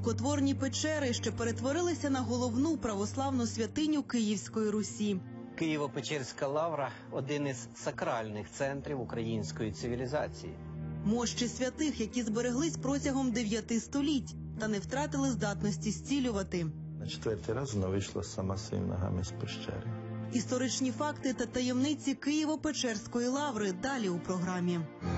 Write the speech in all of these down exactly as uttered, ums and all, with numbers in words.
рукотворні печери, що перетворилися на головну православну святиню Київської Русі. Києво-Печерська лавра – один із сакральних центрів української цивілізації. Мощі святих, які збереглись протягом дев'яти століть та не втратили здатності зцілювати. На четвертий раз вона вийшла сама своїми ногами з пещери. Історичні факти та таємниці Києво-Печерської лаври далі у програмі.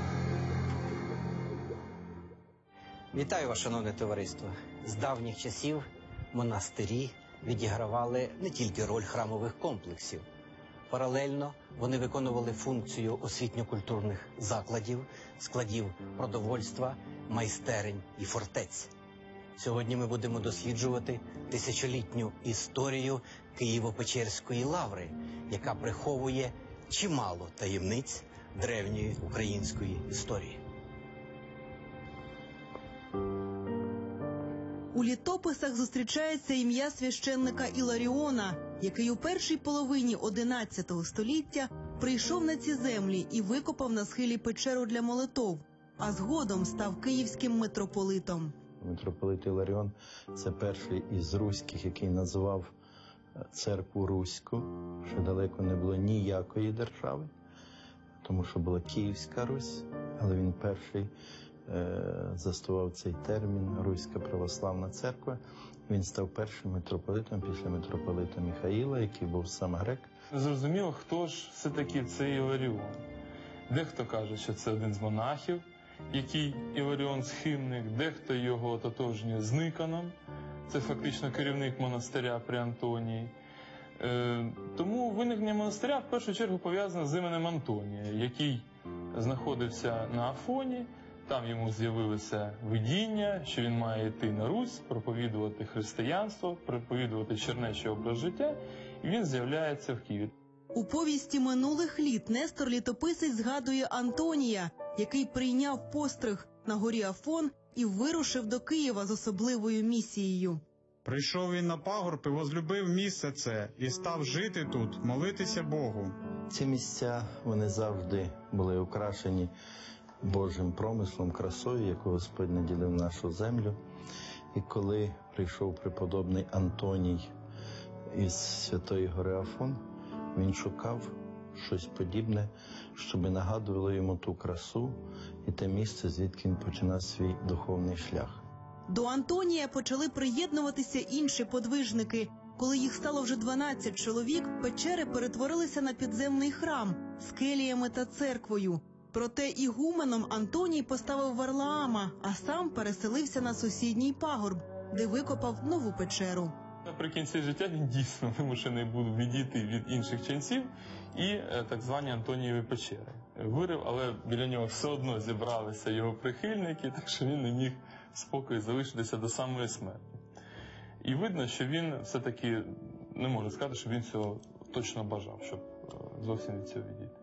Вітаю вас, шановне товариство! З давніх часів монастирі відігравали не тільки роль храмових комплексів. Паралельно вони виконували функцію освітньо-культурних закладів, складів продовольства, майстерень і фортець. Сьогодні ми будемо досліджувати тисячолітню історію Києво-Печерської лаври, яка приховує чимало таємниць древньої української історії. У літописах зустрічається ім'я священника Іларіона, який у першій половині одинадцятого століття прийшов на ці землі і викопав на схилі печеру для молитов, а згодом став київським митрополитом. Митрополит Іларіон – це перший із руських, який називав церкву Руську, що далеко не було ніякої держави, тому що була Київська Русь, але він перший е, заснував цей термін «Руська православна церква». Він став першим митрополитом після митрополита Михаїла, який був сам грек. Зрозуміло, хто ж все-таки цей Іларіон. Дехто каже, що це один з монахів, який Іларіон схимник, дехто його ототожнює з Никоном, це фактично керівник монастиря при Антонії. Е, тому виникнення монастиря в першу чергу пов'язане з іменем Антонія, який знаходився на Афоні. Там йому з'явилося видіння, що він має йти на Русь, проповідувати християнство, проповідувати чернечий образ життя, і він з'являється в Києві. У повісті минулих літ Нестор Літописець згадує Антонія, який прийняв постриг на горі Афон і вирушив до Києва з особливою місією. Прийшов він на пагорб і возлюбив місце це, і став жити тут, молитися Богу. Ці місця, вони завжди були украшені Божим промислом, красою, яку Господь наділив нашу землю. І коли прийшов преподобний Антоній із Святої гори Афон, він шукав щось подібне, щоб нагадувало йому ту красу і те місце, звідки він починав свій духовний шлях. До Антонія почали приєднуватися інші подвижники. Коли їх стало вже дванадцять чоловік, печери перетворилися на підземний храм з келіями та церквою. Проте ігуменом Антоній поставив Варлаама, а сам переселився на сусідній пагорб, де викопав нову печеру. Наприкінці життя він дійсно вимушений був відійти від інших ченців і е, так звані Антонієві печери. Вирив, але біля нього все одно зібралися його прихильники, так що він не міг спокою залишитися до самої смерті. І видно, що він все-таки, не можу сказати, що він цього точно бажав, щоб е, зовсім від цього відійти.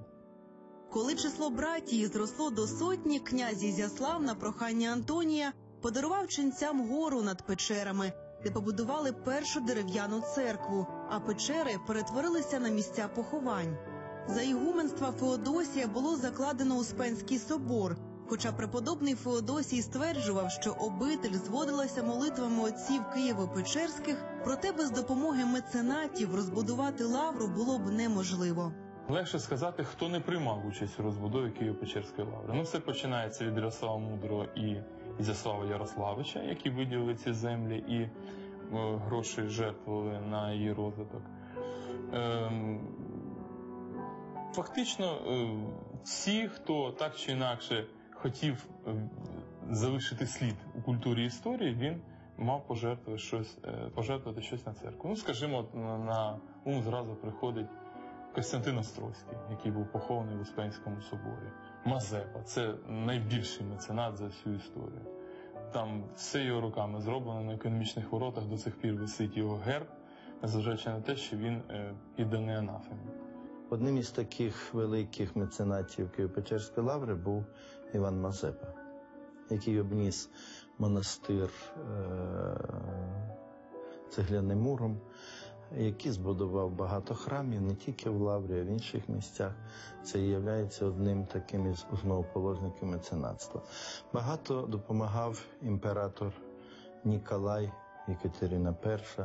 Коли число братії зросло до сотні, князь Ізяслав на прохання Антонія подарував ченцям гору над печерами, де побудували першу дерев'яну церкву, а печери перетворилися на місця поховань. За ігуменства Феодосія було закладено Успенський собор, хоча преподобний Феодосій стверджував, що обитель зводилася молитвами отців Києво-Печерських, проте без допомоги меценатів розбудувати лавру було б неможливо. Легше сказати, хто не приймав участь у розбудові Києво-Печерської лаври. Ну, все починається від Ярослава Мудрого і Ізяслава Ярославича, які виділили ці землі і е, гроші жертвували на її розвиток. Е, фактично, е, всі, хто так чи інакше хотів е, залишити слід у культурі історії, він мав пожертвувати щось, е, пожертвувати щось на церкву. Ну, скажімо, на, на ум зразу приходить Костянтин Острозький, який був похований в Успенському соборі. Мазепа – це найбільший меценат за всю історію. Там все його руками зроблено, на економічних воротах до сих пір висить його герб, незважаючи на те, що він е, підданий анафемі. Одним із таких великих меценатів Києво-Печерської лаври був Іван Мазепа, який обніс монастир е- цегляним муром, який збудував багато храмів, не тільки в Лаврі, а в інших місцях. Це є одним таким із основоположників меценатства. Багато допомагав імператор Ніколай, Екатерина Перша,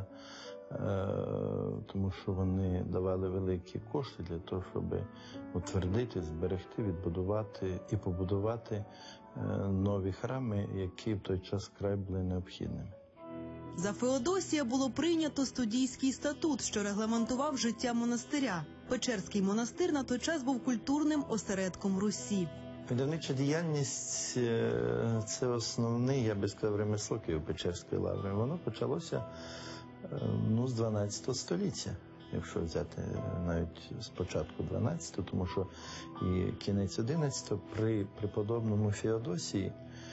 тому що вони давали великі кошти для того, щоб утвердити, зберегти, відбудувати і побудувати нові храми, які в той час вкрай були необхідними. За Феодосія було прийнято студійський статут, що регламентував життя монастиря. Печерський монастир на той час був культурним осередком Русі. Видавнича діяльність – це основний, я би сказав, ремесло Києво-Печерської лаври. Воно почалося ну, з дванадцятого століття, якщо взяти навіть з початку дванадцятого, тому що і кінець одинадцятого при преподобному Феодосії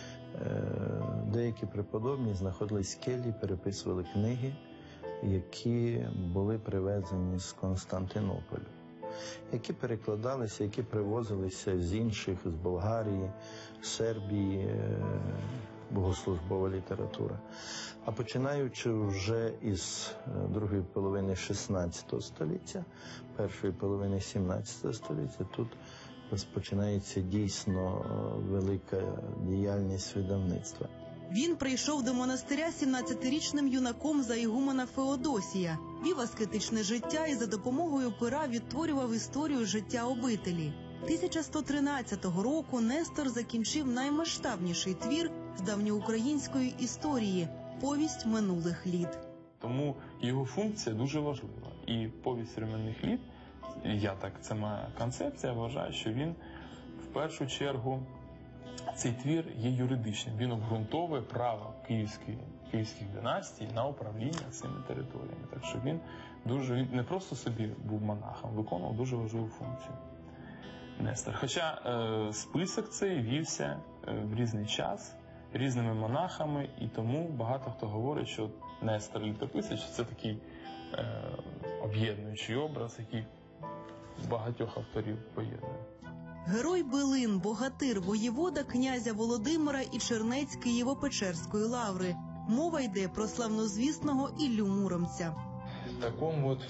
деякі преподобні знаходились в келії, переписували книги, які були привезені з Константинополя, які перекладалися, які привозилися з інших, з Болгарії, Сербії, богослужбова література. А починаючи вже із другої половини шістнадцятого століття, першої половини сімнадцятого століття, тут розпочинається дійсно велика діяльність видавництва. Він прийшов до монастиря сімнадцятирічним юнаком за ігумена Феодосія, вів аскетичне життя і за допомогою пера відтворював історію життя обителі. тисяча сто тринадцятого року Нестор закінчив наймасштабніший твір з давньоукраїнської історії – «Повість минулих літ». Тому його функція дуже важлива. І «Повість временних літ», я так, це моя концепція, вважаю, що він в першу чергу, цей твір є юридичним. Він обґрунтовує право київської, київських династій на управління цими територіями. Так що він дуже, він не просто собі був монахом, виконував дуже важливу функцію. Нестор. Хоча е, список цей вівся е, в різний час, різними монахами, і тому багато хто говорить, що Нестор Літописець – це такий е, об'єднуючий образ, який багатьох авторів поєднує. Герой Билин, богатир, воєвода князя Володимира і чернець Києво-Печерської лаври. Мова йде про славнозвісного Іллю Муромця. В такому от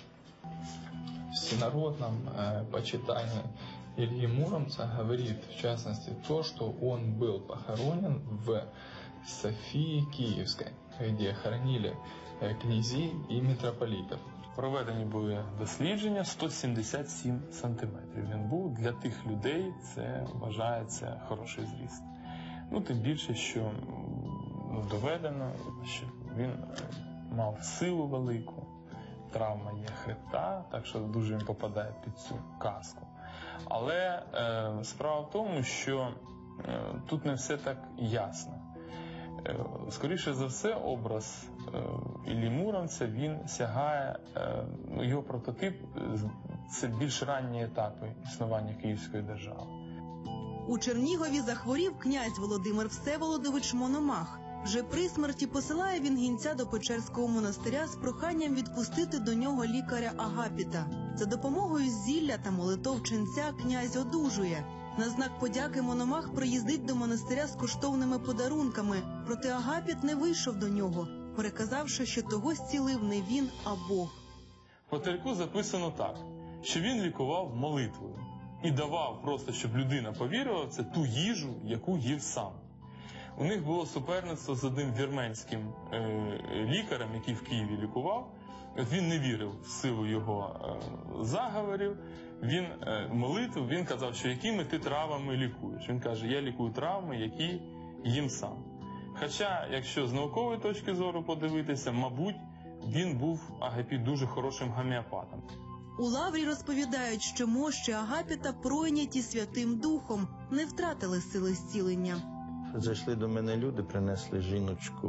всенародном э, почитании Ильи Муромца говорит, в частности, то, что он был похоронен в Софии Киевской, где хоронили э, князей и митрополитов. Проведені були дослідження, сто сімдесят сім сантиметрів. Він був для тих людей, це вважається хороший зріст. Ну, тим більше, що ну, доведено, що він мав силу велику, травма є хребта, так що дуже він попадає під цю казку. Але е, справа в тому, що е, тут не все так ясно. Е, скоріше за все, образ е, Іллі Муромця, він сягає, е, його прототип – це більш ранні етапи існування Київської держави. У Чернігові захворів князь Володимир Всеволодович Мономах. Вже при смерті посилає він гінця до Печерського монастиря з проханням відпустити до нього лікаря Агапіта. За допомогою зілля та молитов ченця князь одужує. На знак подяки Мономах приїздить до монастиря з коштовними подарунками, проте Агапіт не вийшов до нього, переказавши, що того зцілив не він, а Бог. По Тельку записано так, що він лікував молитвою і давав просто, щоб людина повірила в це, ту їжу, яку їв сам. У них було суперництво з одним вірменським е, лікарем, який в Києві лікував. От він не вірив в силу його е, заговорів, він е, молитв, він казав, що якими ти травами лікуєш. Він каже, я лікую травми, які їм сам. Хоча, якщо з наукової точки зору подивитися, мабуть, він був, Агапіт, дуже хорошим гомеопатом. У лаврі розповідають, що мощі Агапіта пройняті Святим Духом, не втратили сили зцілення. Зайшли до мене люди, принесли жіночку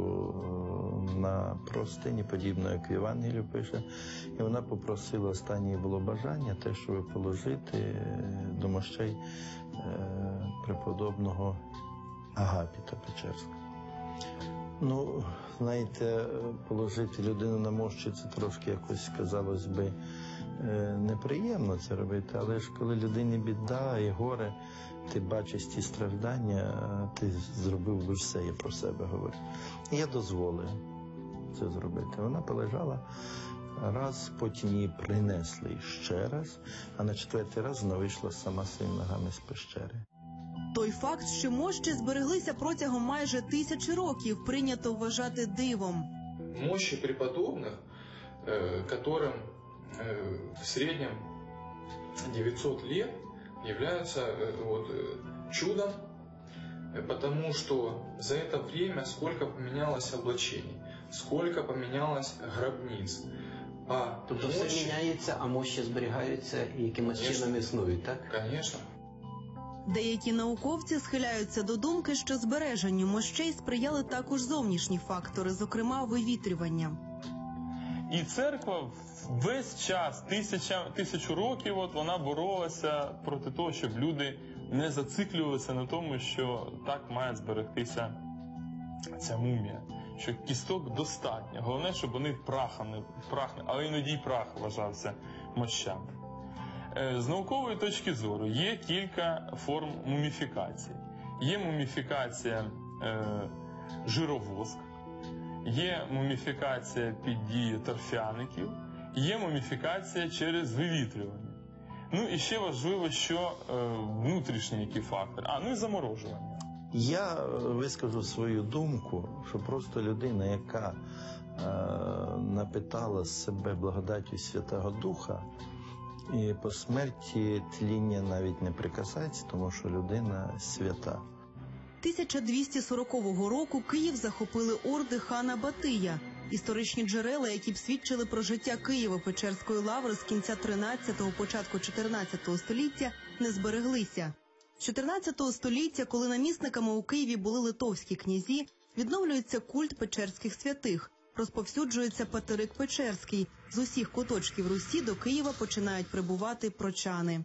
на простині, подібно як в Євангелію пише, і вона попросила, останнє було бажання, те, щоб положити до мощей преподобного Агапіта Печерського. Ну, знаєте, положити людину на мощі, це трошки якось, казалось би, неприємно це робити, але ж коли людині біда і горе, ти бачиш ті страждання, ти зробив би все, я про себе говорю. І я дозволив це зробити. Вона полежала раз, потім її принесли ще раз, а на четвертий раз вона вийшла сама своїми ногами з пещери. Той факт, що мощі збереглися протягом майже тисячі років, прийнято вважати дивом. Мощи преподобных, э, которым э, в среднем девятьсот лет, являются э, вот, э, чудом, э, потому что за это время сколько поменялось облачений, сколько поменялось гробниц. А Тобто мощи... все міняється, а мощі зберігаються і якимось Конечно. чином існують, так? Конечно. Деякі науковці схиляються до думки, що збереженню мощей сприяли також зовнішні фактори, зокрема вивітрювання. І церква весь час, тисяча, тисячу років, от вона боролася проти того, щоб люди не зациклювалися на тому, що так має зберегтися ця мумія. Що кісток достатньо. Головне, щоб вони прахом не, прах, але іноді й прах вважався мощами. З наукової точки зору є кілька форм муміфікації. Є муміфікація е, жировоск, є муміфікація під дією торфяників, є муміфікація через вивітрювання. Ну і ще важливо, що е, внутрішні які фактори. А, ну і заморожування. Я вискажу свою думку, що просто людина, яка е, напитала себе благодаттю Святого Духа, і по смерті тління навіть не прикасається, тому що людина свята. тисяча двісті сорокового року Київ захопили орди хана Батия. Історичні джерела, які б свідчили про життя Києво-Печерської лаври з кінця тринадцятого, початку чотирнадцятого століття, не збереглися. З чотирнадцятого століття, коли намісниками у Києві були литовські князі, відновлюється культ печерських святих. Розповсюджується Патерик Печерський. З усіх куточків Русі до Києва починають прибувати прочани.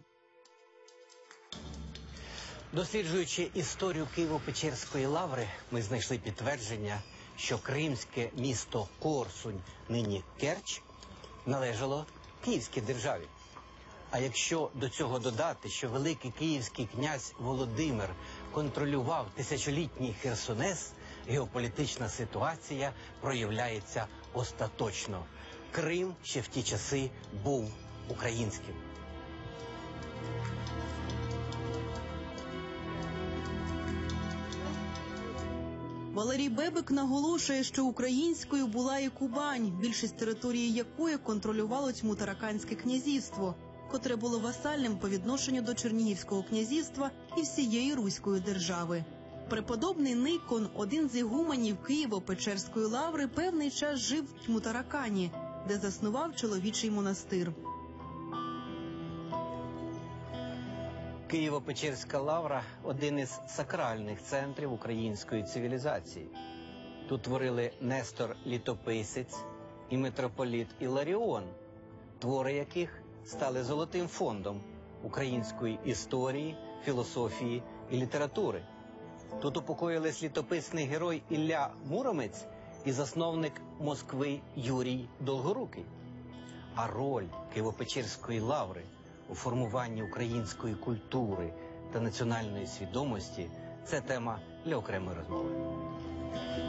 Досліджуючи історію Києво-Печерської лаври, ми знайшли підтвердження, що кримське місто Корсунь, нині Керч, належало Київській державі. А якщо до цього додати, що великий київський князь Володимир контролював тисячолітній Херсонес, геополітична ситуація проявляється остаточно. Крим ще в ті часи був українським. Валерій Бебик наголошує, що українською була і Кубань, більшість території якої контролювало Тьму-Тараканське князівство, котре було васальним по відношенню до Чернігівського князівства і всієї Руської держави. Преподобний Никон, один з ігуменів Києво-Печерської лаври, певний час жив в Тьму-Таракані, де заснував чоловічий монастир. Києво-Печерська лавра – один із сакральних центрів української цивілізації. Тут творили Нестор Літописець і митрополіт Іларіон, твори яких стали золотим фондом української історії, філософії і літератури. Тут упокоїлись літописний герой Ілля Муромець і засновник Москви Юрій Долгорукий. А роль Києво-Печерської лаври у формуванні української культури та національної свідомості – це тема для окремої розмови.